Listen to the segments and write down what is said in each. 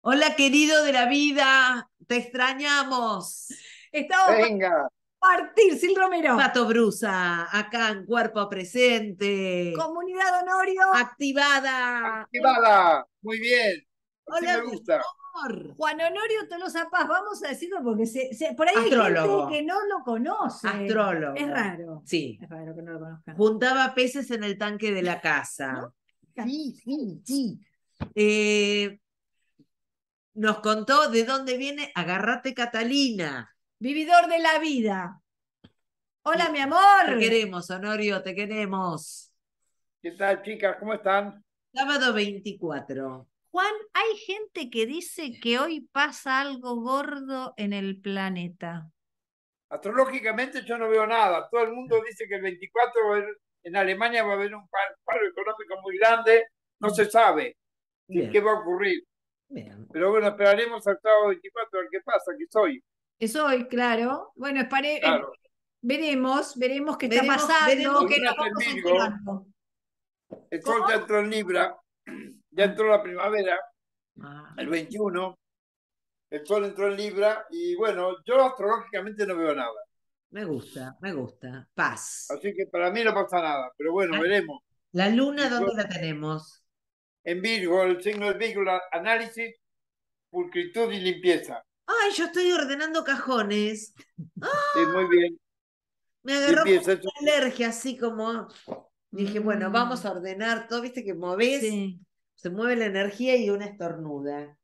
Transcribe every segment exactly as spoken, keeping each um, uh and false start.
Hola, querido de la vida, te extrañamos. Estamos para Venga, partir, Sil Romero. Pato Brusa, acá en cuerpo presente, Comunidad Honorio. activada. activada. Muy bien. Así Hola, me mi gusta. amor. Juan Honorio Tolosa Paz, vamos a decirlo porque se, se- por ahí hay Astrólogo. gente que no lo conoce. Astrólogo. Es raro. Sí. Es raro que no lo conozcan. Juntaba peces en el tanque de la casa. ¿No? Sí, sí, sí. Eh, nos contó de dónde viene Agarrate Catalina. Vividor de la vida. Hola, Sí. mi Te amor. queremos, Honorio, te queremos. ¿Qué tal, chicas? ¿Cómo están? Sábado veinticuatro. Juan, hay gente que dice que hoy pasa algo gordo en el planeta. Astrológicamente yo no veo nada. Todo el mundo dice que el veinticuatro va a haber- en Alemania va a haber un par- paro económico muy grande. No se sabe si Bien, qué va a ocurrir. bien. Pero bueno, esperaremos al sábado veinticuatro a ver qué pasa, que soy. Es hoy, claro. Bueno, espare- eh, Claro. veremos, veremos qué está Veremos, pasando, veremos La qué luna nos está en vamos Virgo, enterando. el ¿Cómo? sol ya entró en Libra, ya Ah. entró la primavera, Ah, el veintiuno. El sol entró en Libra y bueno, yo astrológicamente no veo nada. me gusta, me gusta. Paz. Así que para mí no pasa nada, pero bueno, Ah, veremos. ¿la luna El dónde sol la tenemos? en Virgo, el signo de Virgo, la- análisis, pulcritud y limpieza. Ay, yo estoy ordenando cajones. Ah, Sí, muy bien. me agarró como Limpieza, eso. una alergia, así como. Dije, bueno, vamos a ordenar todo, viste que movés, Sí. se mueve la energía y una estornuda.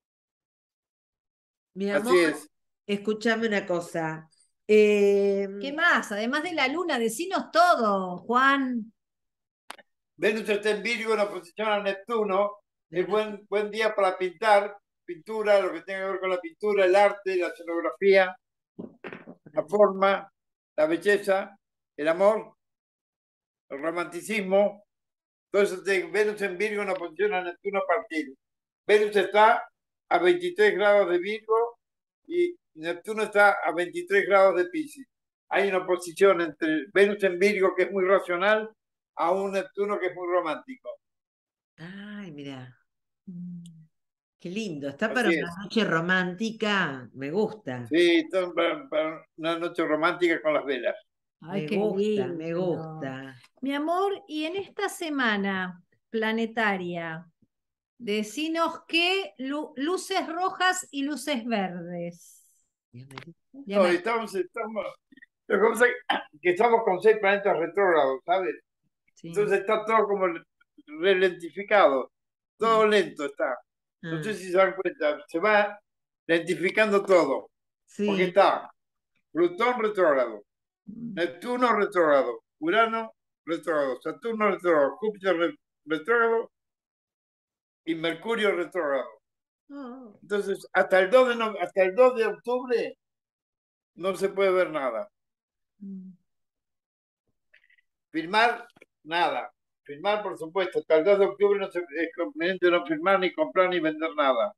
Mi Así amor, es. escúchame una cosa. Eh, ¿Qué más? Además de la luna, decinos todo, Juan. Venus está en Virgo en oposición a Neptuno. Es buen, buen día para pintar, pintura, lo que tenga que ver con la pintura, el arte, la escenografía, la forma, la belleza, el amor, el romanticismo. Entonces, de Venus en Virgo en oposición a Neptuno a partir. Venus está a veintitrés grados de Virgo y Neptuno está a veintitrés grados de Piscis. Hay una oposición entre Venus en Virgo, que es muy racional, a un Neptuno que es muy romántico. Ay, mira, qué lindo. Está para Así una es. noche romántica. Me gusta, Sí, entonces, para, para una noche romántica con las velas. Ay, me qué gusta, me lindo. gusta. Mi amor, y en esta semana planetaria, decinos qué lu- luces rojas y luces verdes. Ya No, me- estamos, estamos, lo que pasa es que estamos con seis planetas retrógrados, ¿sabes? sí. Entonces está todo como ralentificado, todo lento está. No sé Ah, si se dan cuenta, se va lentificando todo, porque sí. está Plutón retrógrado, Neptuno retrógrado, Urano retrógrado, Saturno retrógrado, Júpiter re- retrógrado y Mercurio retrógrado. Oh. Entonces, hasta el dos de, no- hasta el dos de octubre no se puede ver nada. Firmar, nada. Firmar, por supuesto, hasta el dos de octubre no se, es conveniente no firmar, ni comprar, ni vender nada.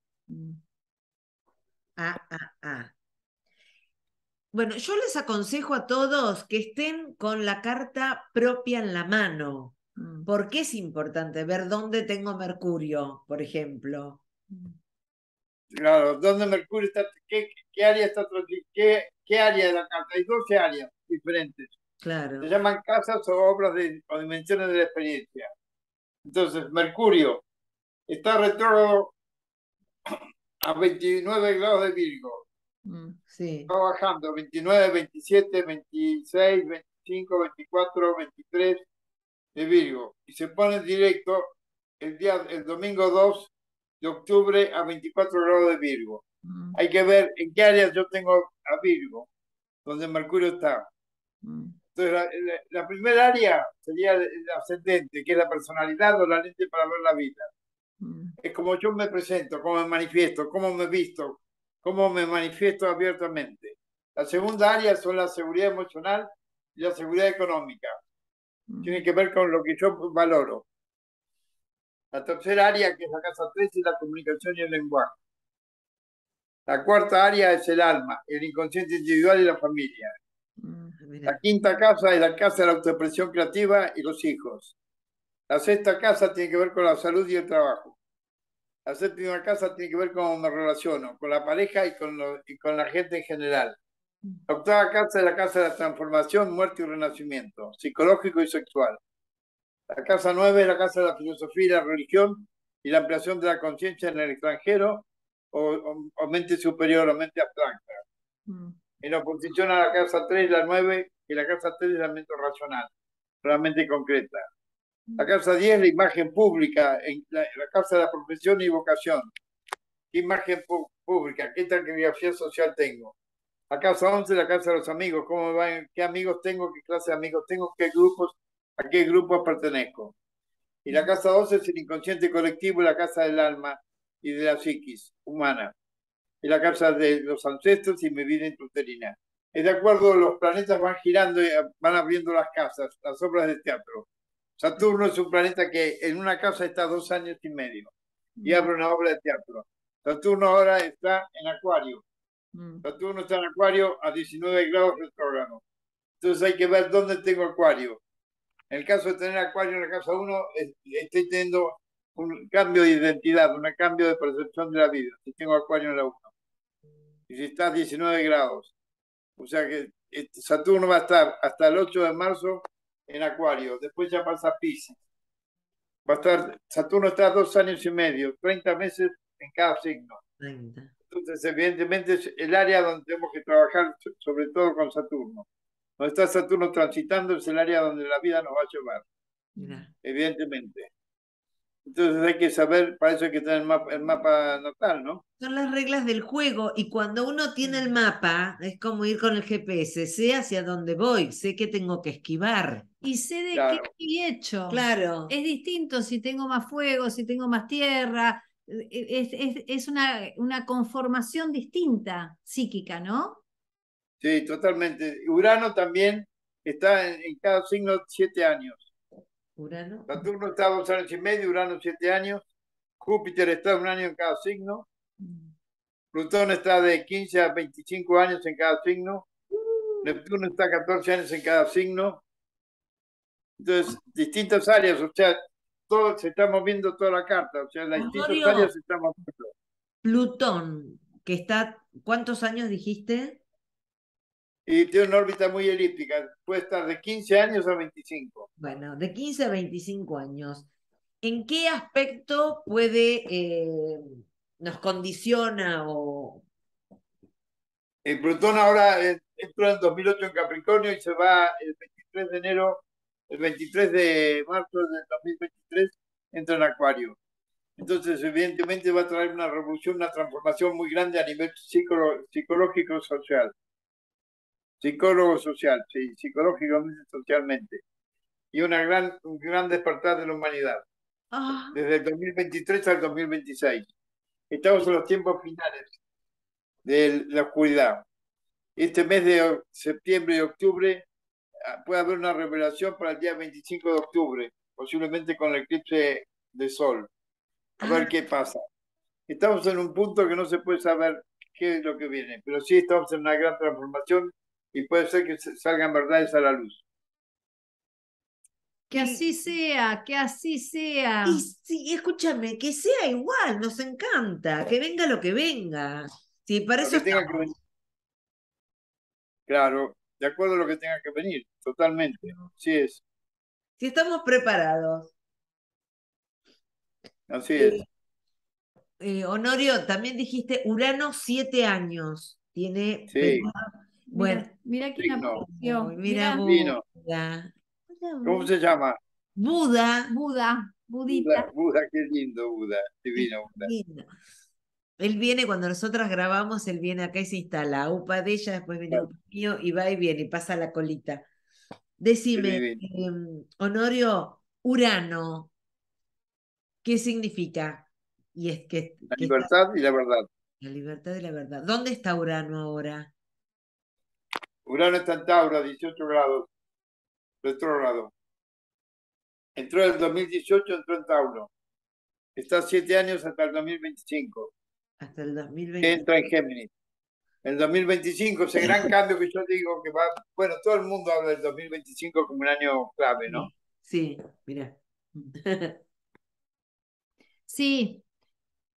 Ah, ah, ah. Bueno, yo les aconsejo a todos que estén con la carta propia en la mano. Mm. ¿Por qué es importante ver dónde tengo Mercurio, por ejemplo? Claro, ¿dónde Mercurio está? ¿Qué, qué área está? ¿Qué, qué área de la carta? Hay doce áreas diferentes. Se Claro. llaman casas o obras de, o dimensiones de la experiencia. Entonces, Mercurio está retrógrado a veintinueve grados de Virgo. Mm, sí. Va bajando veintinueve, veintisiete, veintiséis, veinticinco, veinticuatro, veintitrés de Virgo. Y se pone directo el, día, el domingo dos de octubre a veinticuatro grados de Virgo. Mm. Hay que ver en qué áreas yo tengo a Virgo, donde Mercurio está. Mm. Entonces, la, la, la primera área sería el, el ascendente, que es la personalidad o la lente para ver la vida. Mm. Es como yo me presento, cómo me manifiesto, cómo me visto, cómo me manifiesto abiertamente. La segunda área son la seguridad emocional y la seguridad económica. Mm. Tiene que ver con lo que yo valoro. La tercera área, que es la casa tres, es la comunicación y el lenguaje. La cuarta área es el alma, el inconsciente individual y la familia. Mm, La mira. quinta casa es la casa de la autoexpresión creativa y los hijos. La sexta casa tiene que ver con la salud y el trabajo. La séptima casa tiene que ver con cómo me relaciono, con la pareja y con, lo, y con la gente en general. La octava casa es la casa de la transformación, muerte y renacimiento, psicológico y sexual. La casa nueve es la casa de la filosofía y la religión y la ampliación de la conciencia en el extranjero o, o, o mente superior o mente abstracta. Mm. En oposición a la casa tres, la nueve, y la casa tres es la mente racional, realmente concreta. La casa diez, la imagen pública, en la, la casa de la profesión y vocación. ¿Qué imagen pu pública? ¿Qué taquigrafía social tengo? La casa once, la casa de los amigos. ¿Cómo van? ¿Qué amigos tengo? ¿Qué clase de amigos tengo? ¿Qué grupos? ¿A qué grupos pertenezco? Y la casa doce es el inconsciente colectivo y la casa del alma y de la psiquis humana. Y la casa de los ancestros y mi vida intrauterina. Es de acuerdo, los planetas van girando y van abriendo las casas, las obras de teatro. Saturno es un planeta que en una casa está dos años y medio y abre una obra de teatro. Saturno ahora está en Acuario. Saturno está en Acuario a diecinueve grados retrógrado. Entonces hay que ver dónde tengo Acuario. En el caso de tener Acuario en la casa uno, estoy teniendo un cambio de identidad, un cambio de percepción de la vida. Si tengo Acuario en la uno. Y si está a diecinueve grados. O sea que Saturno va a estar hasta el ocho de marzo en Acuario. Después ya pasa a Piscis. Va a estar, Saturno está dos años y medio, treinta meses en cada signo. treinta. Entonces, evidentemente, es el área donde tenemos que trabajar, sobre todo con Saturno. Donde está Saturno transitando es el área donde la vida nos va a llevar. Mira. Evidentemente. Entonces hay que saber, para eso hay que tener el mapa, el mapa natal, ¿no? Son las reglas del juego y cuando uno tiene el mapa, es como ir con el G P S, sé hacia dónde voy, sé que tengo que esquivar. Y sé de claro. qué estoy hecho. Claro. Es distinto si tengo más fuego, si tengo más tierra, es, es, es una, una conformación distinta, psíquica, ¿no? Sí, totalmente. Urano también está en, en cada signo siete años. Urano. Saturno está dos años y medio, Urano siete años. Júpiter está un año en cada signo. Plutón está de quince a veinticinco años en cada signo. Neptuno está catorce años en cada signo. Entonces, distintas áreas, o sea, todo, se está moviendo toda la carta, o sea, las Osorio, distintas áreas se están moviendo. Plutón, que está, ¿cuántos años dijiste? Y tiene una órbita muy elíptica, puede estar de quince años a veinticinco. Bueno, de quince a veinticinco años. ¿En qué aspecto puede, eh, nos condiciona o...? El Plutón ahora entró en dos mil ocho en Capricornio y se va el veintitrés de enero, el veintitrés de marzo del dos mil veintitrés, entra en Acuario. Entonces, evidentemente va a traer una revolución, una transformación muy grande a nivel psicológico social. Psicólogo social, sí, psicológicamente, socialmente. Y una gran, un gran despertar de la humanidad. Ah. Desde el dos mil veintitrés al dos mil veintiséis. Estamos en los tiempos finales de la oscuridad. Este mes de septiembre y octubre puede haber una revelación para el día veinticinco de octubre, posiblemente con el eclipse de sol. A ver qué pasa. Estamos en un punto que no se puede saber qué es lo que viene, pero sí estamos en una gran transformación y puede ser que salgan verdades a la luz. Que así sea, que así sea. Y sí, escúchame, que sea igual, nos encanta, que venga lo que venga. Sí, para lo eso que tenga que venir. Claro, de acuerdo a lo que tenga que venir, totalmente. Sí es. Si estamos preparados. Así eh, es. Eh, Honorio, también dijiste Urano siete años. Tiene. Sí. Pero, bueno, mira, mira quién apareció. Mira, mira. Buda. ¿Cómo se llama? Buda. Buda, Budita. Buda, Buda, qué lindo Buda, divino Buda. Lindo. Él viene cuando nosotras grabamos, él viene acá y se instala. Upa de ella, después viene Upa mío y va y viene y pasa la colita. Decime, eh, Honorio, Urano, ¿qué significa? Y es que, la que libertad está... y la verdad. La libertad y la verdad. ¿Dónde está Urano ahora? Urano está en Tauro, a dieciocho grados, retrógrado. Entró en el dos mil dieciocho, entró en Tauro. Está siete años hasta el dos mil veinticinco. Hasta el dos mil veinticinco. Entra en Géminis. El dos mil veinticinco, ese gran cambio que yo digo que va... Bueno, todo el mundo habla del dos mil veinticinco como un año clave, ¿no? Sí, mira. Sí.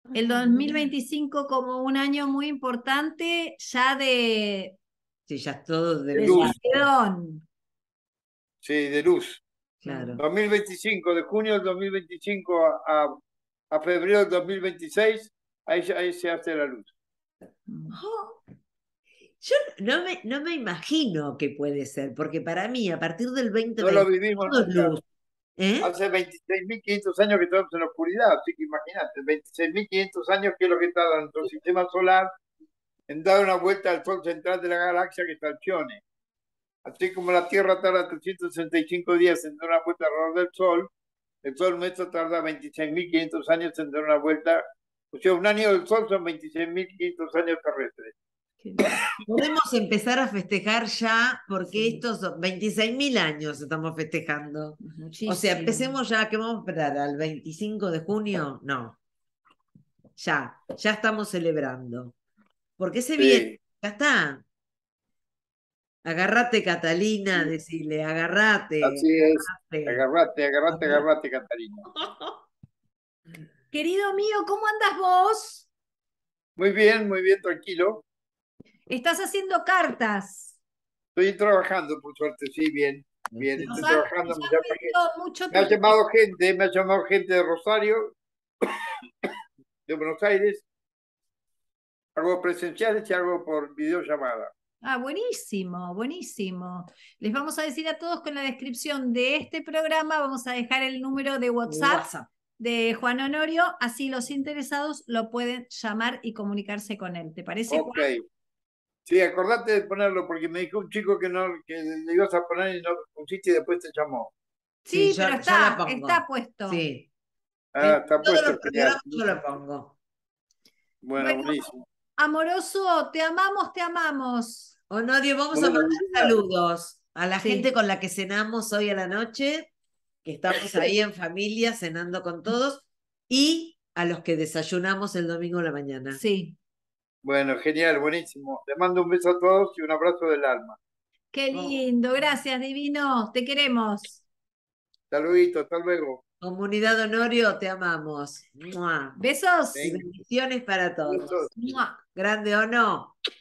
el dos mil veinticinco como un año muy importante ya de, Sí, ya es todo de de luz. Salomón. Sí, de luz. Claro. dos mil veinticinco, de junio del dos mil veinticinco a, a, a febrero del dos mil veintiséis, ahí, ahí se hace la luz. Oh, yo no me, no me imagino que puede ser, porque para mí, a partir del veinte No lo veinte, vivimos todo es nunca. luz. ¿Eh? Hace veintiséis mil quinientos años que estamos en la oscuridad, así que imagínate, veintiséis mil quinientos años que es lo que tarda nuestro sistema solar en dar una vuelta al sol central de la galaxia que está el Chione. Así como la Tierra tarda trescientos sesenta y cinco días en dar una vuelta alrededor del Sol, el Sol nuestro tarda veintiséis mil quinientos años en dar una vuelta. O sea, un año del Sol son veintiséis mil quinientos años terrestres. Podemos empezar a festejar ya, porque Sí. estos son veintiséis mil años estamos festejando. Muchísimo. O sea, empecemos ya, ¿qué vamos a esperar? ¿Al veinticinco de junio? No. Ya, ya estamos celebrando. Porque se Sí. viene, ya está. Agarrate, Catalina, decirle, agarrate. Así es. agarrate. Agarrate, agarrate, agarrate, Catalina. Querido mío, ¿cómo andas vos? Muy bien, muy bien, tranquilo. Estás haciendo cartas. Estoy trabajando, por suerte, sí, bien. Bien, Nos estoy han, trabajando. nos Me han llama, pedido mucho me ha tu- llamado gente, me ha llamado gente de Rosario, de Buenos Aires. Hago presenciales y hago por videollamada. Ah, buenísimo, buenísimo. Les vamos a decir a todos que en la descripción de este programa vamos a dejar el número de WhatsApp, WhatsApp. de Juan Honorio, así los interesados lo pueden llamar y comunicarse con él. ¿Te parece, Ok. Juan? Sí, acordate de ponerlo porque me dijo un chico que no que le ibas a poner y no lo pusiste y después te llamó. Sí, Sí, yo- pero yo está, la pongo. está puesto. Sí. Ah, En está todos puesto, los genial. programas yo lo pongo. Bueno, Bueno, buenísimo. amoroso, te amamos, te amamos. Honorio, vamos a Bueno, mandar Divina, saludos a la Sí. gente con la que cenamos hoy a la noche, que estamos ahí en familia cenando con todos, y a los que desayunamos el domingo a la mañana. Sí. Bueno, genial, buenísimo. Les mando un beso a todos y un abrazo del alma. Qué lindo, gracias, divino. Te queremos. Saluditos, hasta luego. Comunidad Honorio, te amamos. ¡Mua! Besos. Y bendiciones para todos. Besos. ¡Mua! Grande o no.